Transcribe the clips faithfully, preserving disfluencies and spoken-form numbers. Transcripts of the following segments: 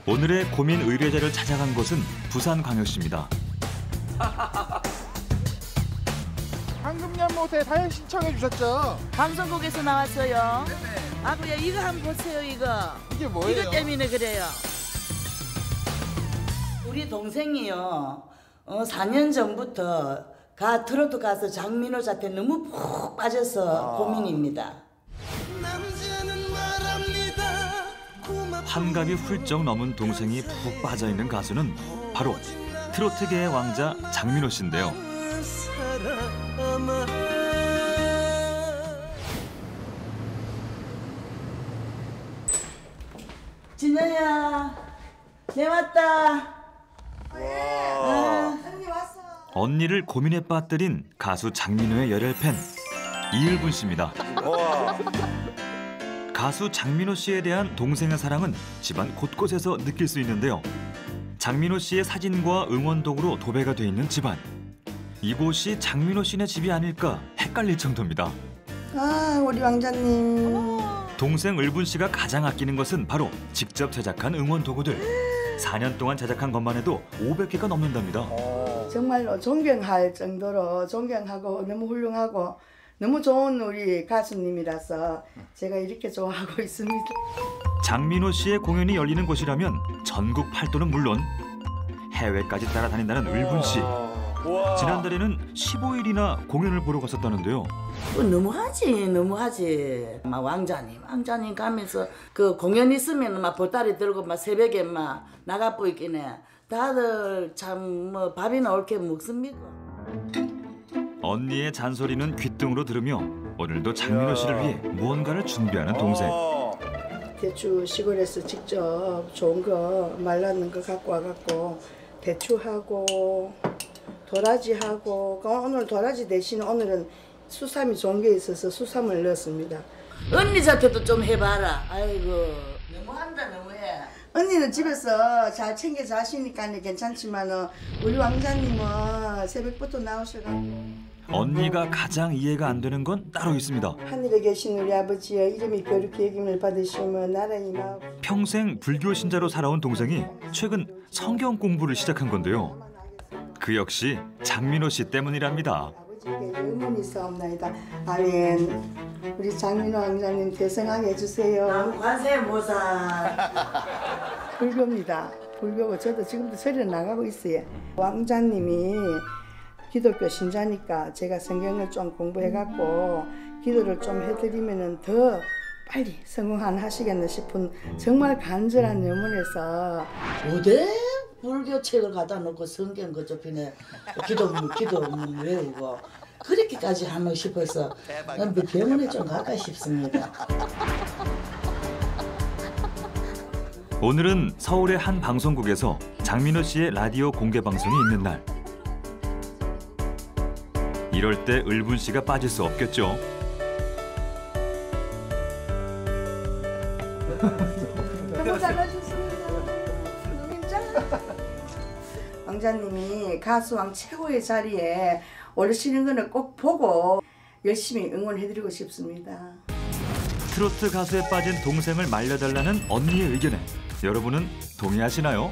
오늘의 고민 의뢰자를 찾아간 곳은 부산광역시입니다. 방금 연못에 사연 신청해 주셨죠? 방송국에서 나왔어요. 아구야 이거 한번 보세요. 이거. 이게 뭐예요? 이거 때문에 그래요. 우리 동생이요. 어, 사 년 전부터 가 트로트 가수 장민호 씨한테 너무 푹 빠져서 아. 고민입니다. 환갑이 훌쩍 넘은 동생이 푹 빠져있는 가수는 바로 트로트계의 왕자 장민호 씨인데요. 진영아, 내 왔다. 와. 언니 왔어. 언니를 고민에 빠뜨린 가수 장민호의 열혈 팬 이을분 씨입니다. 와. 가수 장민호 씨에 대한 동생의 사랑은 집안 곳곳에서 느낄 수 있는데요. 장민호 씨의 사진과 응원독으로 도배가 돼 있는 집안. 이곳이 장민호 씨네 집이 아닐까 헷갈릴 정도입니다. 아, 우리 왕자님. 동생 을분 씨가 가장 아끼는 것은 바로 직접 제작한 응원 도구들. 사 년 동안 제작한 것만 해도 오백 개가 넘는답니다. 정말로 존경할 정도로 존경하고 너무 훌륭하고 너무 좋은 우리 가수님이라서 제가 이렇게 좋아하고 있습니다. 장민호 씨의 공연이 열리는 곳이라면 전국 팔도는 물론 해외까지 따라다닌다는 을분 씨. 지난달에는 십오 일이나 공연을 보러 갔었다는데요. 어, 너무하지, 너무하지. 막 왕자님, 왕자님 가면서 그 공연 있으면 막 보따리 들고 막 새벽에 막 나가 보이긴 해. 다들 참 뭐 밥이나 옳게 먹습니다. 언니의 잔소리는 귓등으로 들으며 오늘도 장민호 씨를 위해 무언가를 준비하는 동생. 대추 시골에서 직접 좋은 거 말랐는 거 갖고 와갖고 대추하고 도라지하고 오늘 도라지 대신 오늘은 수삼이 좋은 게 있어서 수삼을 넣었습니다. 언니 자태도 좀 해봐라. 아이고 너무한다 너무해. 언니는 집에서 잘 챙겨 자시니까 괜찮지만 우리 왕자님은 새벽부터 나오셔가지고. 언니가 가장 이해가 안 되는 건 따로 있습니다. 하늘에 계신 우리 아버지의 이름이 거룩히 여김을 받으시며 나라의 마음. 평생 불교 신자로 살아온 동생이 최근 성경 공부를 시작한 건데요. 그 역시 장민호 씨 때문이랍니다. 아버지께 의문이 있사옵나이다. 아멘. 우리 장민호 왕자님 대성하게 해주세요. 관세음보살. 불교입니다. 불교고 저도 지금도 절에 나가고 있어요. 왕자님이 기독교 신자니까 제가 성경을 좀 공부해갖고 기도를 좀 해드리면 더 빨리 성공하시겠나 싶은 정말 간절한 염원에서 어디 불교 책을 갖다 놓고 성경 그쪽에 기도 기도 외우고 그렇게까지 하면 싶어서 병원에 좀 가까 싶습니다. 오늘은 서울의 한 방송국에서 장민호 씨의 라디오 공개 방송이 있는 날. 이럴 때 을분 씨가 빠질 수 없겠죠. 너무 잘하셨습니다. 왕자님이 가수왕 최고의 자리에 오르시는 거는 꼭 보고 열심히 응원해드리고 싶습니다. 트로트 가수에 빠진 동생을 말려달라는 언니의 의견에 여러분은 동의하시나요?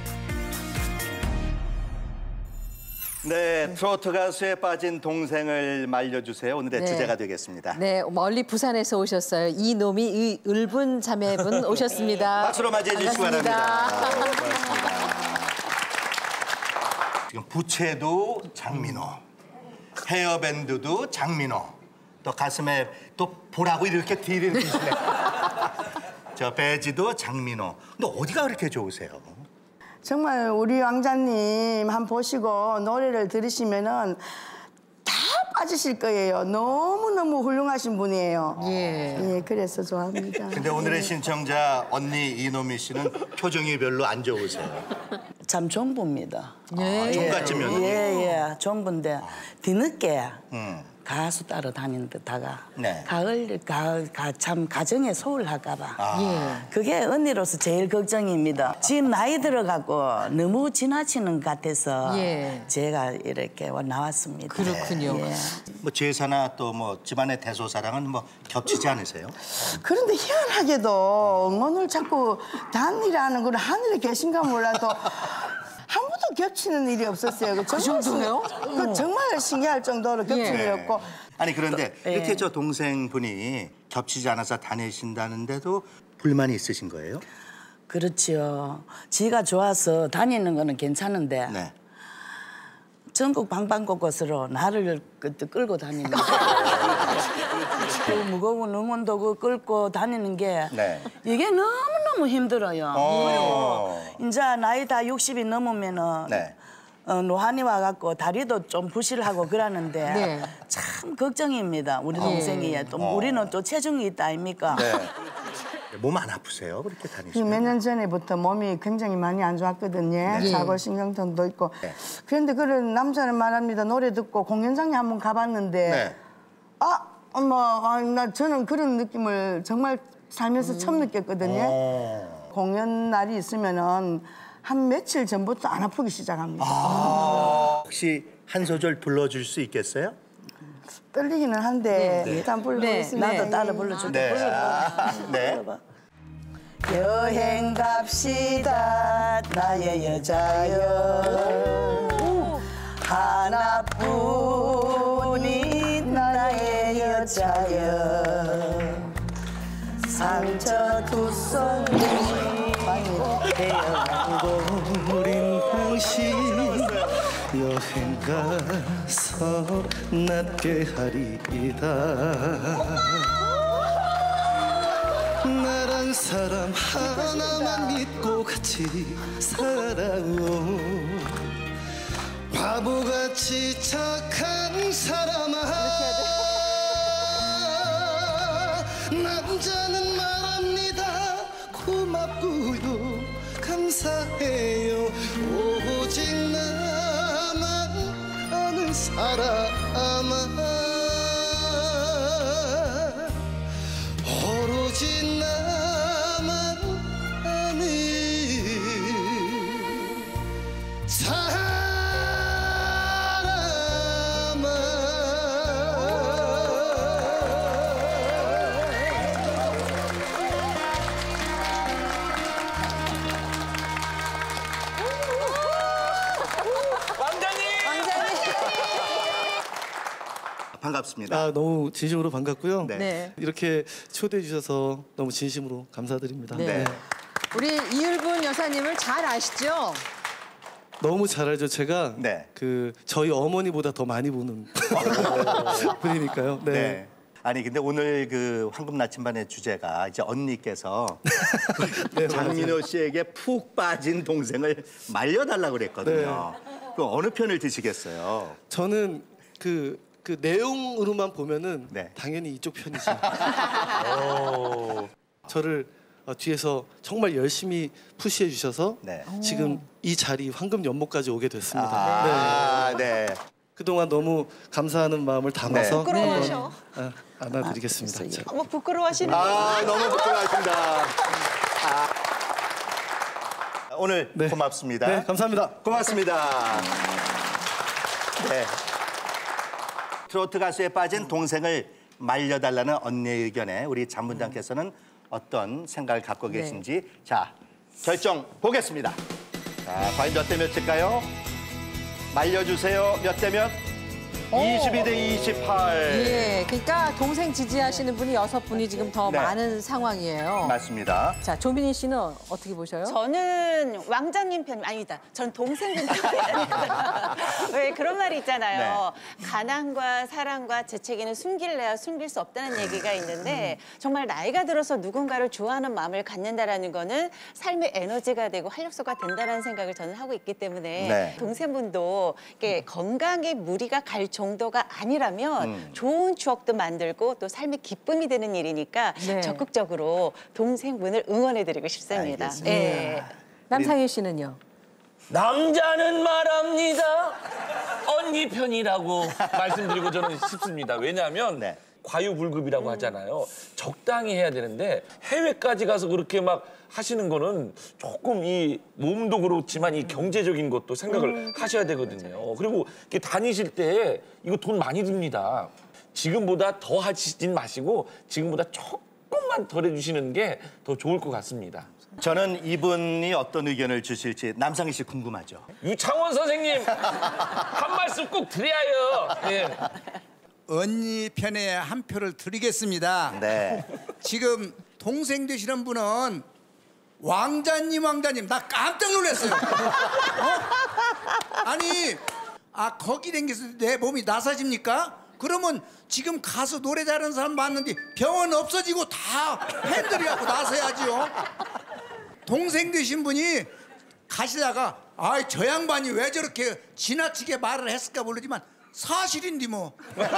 네, 트로트 가수에 빠진 동생을 말려주세요. 오늘의 네. 주제가 되겠습니다. 네, 멀리 부산에서 오셨어요. 이노미, 을분 자매분 오셨습니다. 박수로 맞이해 주시기 바랍니다. 반갑습니다. 고맙습니다. 지금 부채도 장민호, 헤어밴드도 장민호, 또 가슴에 또 보라고 이렇게 뒤를 드시네. 저 배지도 장민호. 근데 어디가 그렇게 좋으세요? 정말 우리 왕자님 한 보시고 노래를 들으시면은 다 빠지실 거예요. 너무너무 훌륭하신 분이에요. 예. 예, 그래서 좋아합니다. 근데 오늘의 신청자 언니 이노미 씨는 표정이 별로 안 좋으세요. 참 정부입니다. 네. 종갓집 며느리. 예예 정부인데 뒤늦게 음. 가수 따라 다니는 듯다가 네. 가을 가참 가정에 소홀할까봐 예. 그게 언니로서 제일 걱정입니다. 지금 나이 들어가고 너무 지나치는 것 같아서 예. 제가 이렇게 나왔습니다. 그렇군요. 예. 뭐 제사나 또 뭐 집안의 대소사랑은 뭐 겹치지 않으세요? 그런데 희한하게도 응원을 자꾸 단일하는 건 하늘에 계신가 몰라도 한 번도 겹치는 일이 없었어요. 그 정도요? 그 정말 신기할 정도로 겹치는 예. 일이 없고. 아니 그런데 예. 이렇게 저 동생분이 겹치지 않아서 다니신다는데도 불만이 있으신 거예요? 그렇지요. 지가 좋아서 다니는 거는 괜찮은데 네. 전국 방방곳곳으로 나를 그- 끌고 다니는 거. 그 무거운 응원도구 끌고 다니는 게 네. 이게 너무너무 힘들어요. 어. 그리고 이제 나이 다 육십이 넘으면은 네. 어, 노안이 와갖고 다리도 좀 부실하고 그러는데 네. 참 걱정입니다. 우리 동생이 또 우리는 또 체중이 있다 아닙니까? 네. 몸 안 아프세요? 그렇게 다니시면? 몇 년 전에부터 몸이 굉장히 많이 안 좋았거든요. 네. 사골신경통도 있고. 네. 그런데 그런 남자는 말합니다. 노래 듣고 공연장에 한번 가봤는데 네. 아, 어머, 아, 나 저는 그런 느낌을 정말 살면서 처음 느꼈거든요. 어. 공연 날이 있으면은 한 며칠 전부터 안 아프기 시작합니다. 아. 혹시 한 소절 불러줄 수 있겠어요? 떨리기는 한데 일단 네, 불러보겠습니다. 나도 따라 불러줄게. 네. 불러봐. 아, 네. 불러봐. 여행 갑시다 나의 여자여 하나뿐인 나의 여자여 상처 두 손이 되어가고 우린 당신 여행 가서 낫게 하리이다 나란 사람 하나만 믿고 같이 살아오 바보같이 착한 사람아 남자는 말합니다 고맙고요 감사해요 오직 나만 아는 사람아 오로지 나만 아는 반갑습니다. 아, 너무 진심으로 반갑고요. 네. 네. 이렇게 초대해 주셔서 너무 진심으로 감사드립니다. 네. 네. 우리 이을분 여사님을 잘 아시죠? 너무 잘 알죠. 제가 네. 그 저희 어머니보다 더 많이 보는 분이니까요. 네. 네. 아니 근데 오늘 그 황금 나침반의 주제가 이제 언니께서 네, 장민호 씨에게 푹 빠진 동생을 말려달라고 그랬거든요. 그럼 어느 편을 드시겠어요? 저는 그, 그 내용으로만 보면은 네. 당연히 이쪽 편이죠. 저를 어, 뒤에서 정말 열심히 푸시해 주셔서 네. 지금 이 자리 황금 연못까지 오게 됐습니다. 아, 네. 네. 그동안 너무 감사하는 마음을 담아서 네. 부끄러워하셔. 아, 안아드리겠습니다. 자, 어머 부끄러워하시네. 아, 너무 부끄러워하신다. 아. 오늘 네. 고맙습니다. 네, 감사합니다. 고맙습니다. 네. 트로트 가수에 빠진 동생을 말려달라는 언니의 의견에 우리 장문장께서는 어떤 생각을 갖고 네. 계신지 자 결정 보겠습니다. 자, 과연 몇 대 몇일까요? 말려주세요. 몇 대 몇? 이십이 대 이십팔. 예, 그러니까 동생 지지하시는 분이 여섯 분이 지금 더 네. 많은 상황이에요. 맞습니다. 자, 조민희 씨는 어떻게 보셔요? 저는 왕자님 편 아니다. 전 동생분 편입니다. 왜 그런 말이 있잖아요. 가난과 사랑과 재채기는 숨길래야 숨길 수 없다는 얘기가 있는데 정말 나이가 들어서 누군가를 좋아하는 마음을 갖는다라는 거는 삶의 에너지가 되고 활력소가 된다는 생각을 저는 하고 있기 때문에 네. 동생분도 이렇게 건강에 무리가 갈 정도가 아니라면 음. 좋은 추억도 만들고 또 삶의 기쁨이 되는 일이니까 네. 적극적으로 동생분을 응원해드리고 싶습니다. 알겠습니다. 예. 남상희 씨는요? 남자는 말합니다. 언니 편이라고 말씀드리고 저는 싶습니다. 왜냐하면 네. 과유불급이라고 하잖아요. 적당히 해야 되는데 해외까지 가서 그렇게 막 하시는 거는 조금 이 몸도 그렇지만 이 경제적인 것도 생각을 하셔야 되거든요. 그리고 이렇게 다니실 때 이거 돈 많이 듭니다. 지금보다 더 하시진 마시고 지금보다 조금만 덜 해주시는 게 더 좋을 것 같습니다. 저는 이분이 어떤 의견을 주실지 남상희 씨 궁금하죠. 유창원 선생님 한 말씀 꼭 드려요. 예. 언니 편에 한 표를 드리겠습니다. 네. 지금 동생 되시는 분은 왕자님 왕자님 나 깜짝 놀랐어요. 어? 아니 아 거기 댕겨서 내 몸이 나사집니까? 그러면 지금 가서 노래 잘하는 사람 봤는데 병원 없어지고 다 팬들이 갖고 나서야지요. 동생 되신 분이 가시다가 아이 저 양반이 왜 저렇게 지나치게 말을 했을까 모르지만 사실인데 뭐.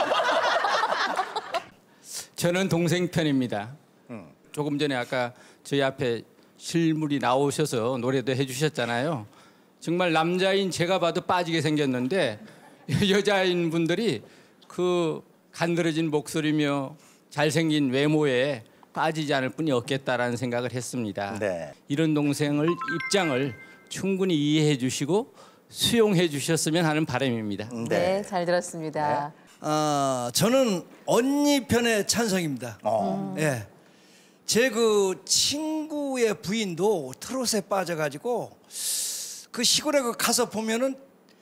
저는 동생 편입니다. 음. 조금 전에 아까 저희 앞에 실물이 나오셔서 노래도 해주셨잖아요. 정말 남자인 제가 봐도 빠지게 생겼는데 여자인 분들이 그 간드러진 목소리며 잘생긴 외모에 빠지지 않을 뿐이 없겠다라는 생각을 했습니다. 네. 이런 동생을 입장을 충분히 이해해 주시고 수용해 주셨으면 하는 바람입니다. 네, 잘 들었습니다. 어, 저는 언니 편의 찬성입니다. 어. 예. 제 그 친구의 부인도 트롯에 빠져가지고 그 시골에 그 가서 보면은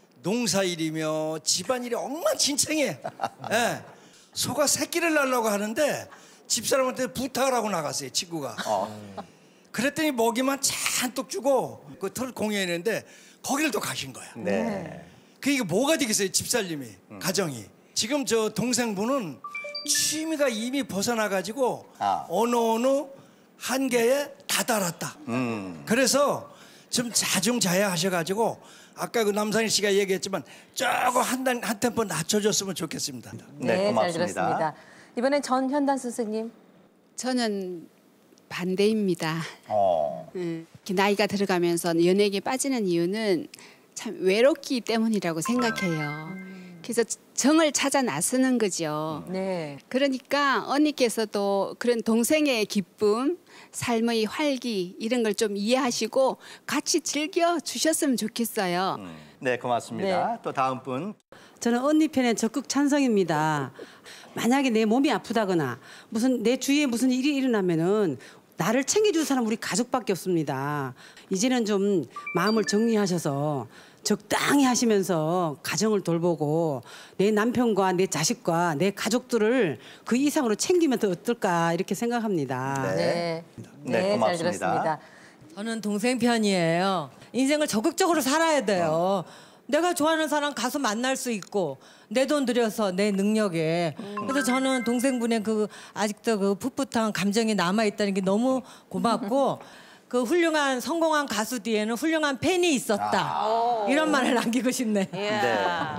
농사일이며 집안일이 엉망진창해. 예. 소가 새끼를 낳으려고 하는데 집사람한테 부탁을 하고 나갔어요, 친구가. 어. 그랬더니 먹이만 잔뜩 주고 그 트롯 공연했는데 거기를 또 가신 거야. 네. 그 이게 뭐가 되겠어요, 집살림이, 음. 가정이. 지금 저 동생분은 취미가 이미 벗어나가지고 아. 어느 어느 한계에 다다랐다. 음. 그래서 좀 자중자애하셔가지고 아까 그 남상희 씨가 얘기했지만 조금 한, 단, 한 템포 낮춰줬으면 좋겠습니다. 네, 네, 고맙습니다. 잘 들었습니다. 이번엔 전현단 선생님. 저는 반대입니다. 어. 음, 이렇게 나이가 들어가면서 연예계에 빠지는 이유는 참 외롭기 때문이라고 생각해요. 그래서 정을 찾아 나서는 거죠. 네. 그러니까 언니께서도 그런 동생의 기쁨, 삶의 활기 이런 걸 좀 이해하시고 같이 즐겨 주셨으면 좋겠어요. 음. 네, 고맙습니다. 네. 또 다음 분. 저는 언니 편에 적극 찬성입니다. 만약에 내 몸이 아프다거나 무슨 내 주위에 무슨 일이 일어나면은 나를 챙겨줄 사람 우리 가족밖에 없습니다. 이제는 좀 마음을 정리하셔서 적당히 하시면서 가정을 돌보고 내 남편과 내 자식과 내 가족들을 그 이상으로 챙기면 더 어떨까 이렇게 생각합니다. 네, 네, 네, 잘 고맙습니다. 들었습니다. 저는 동생 편이에요. 인생을 적극적으로 살아야 돼요. 내가 좋아하는 사람 가서 만날 수 있고 내 돈 들여서 내 능력에. 그래서 저는 동생분의 그 아직도 그 풋풋한 감정이 남아 있다는 게 너무 고맙고 그 훌륭한 성공한 가수 뒤에는 훌륭한 팬이 있었다. 아. 이런 말을 남기고 싶네요. 네.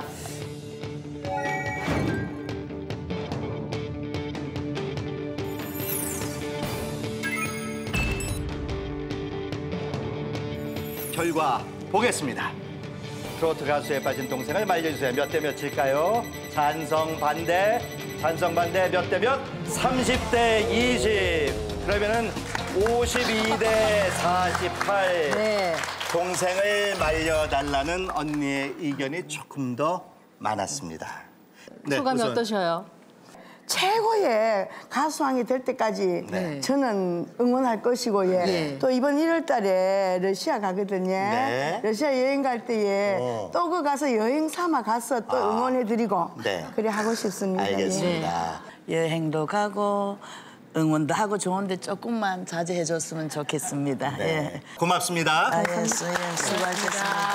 결과 보겠습니다. 트로트 가수에 빠진 동생을 말려주세요. 몇 대 몇일까요? 찬성 반대, 찬성 반대 몇 대 몇? 삼십 대 이십. 그러면은 오십이 대 사십팔. 네. 동생을 말려달라는 언니의 의견이 조금 더 많았습니다. 네, 소감이 우선 어떠셔요? 최고의 가수왕이 될 때까지 네. 저는 응원할 것이고 예. 네. 또 이번 일월 달에 러시아 가거든요. 네. 러시아 여행 갈 때에 어. 또 그 가서 여행 삼아 가서 또 아. 응원해드리고 네. 그래 하고 싶습니다. 알겠습니다. 여행도 가고 응원도 하고 좋은데 조금만 자제해줬으면 좋겠습니다. 네. 예. 고맙습니다. 아, 예, 수, 예, 수고하셨습니다.